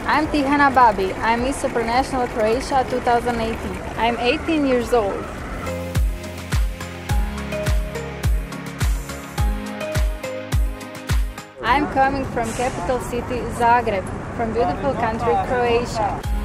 I'm Tihana Babij. I'm Miss Supranational Croatia 2018. I'm 18 years old. I'm coming from capital city Zagreb, from beautiful country Croatia.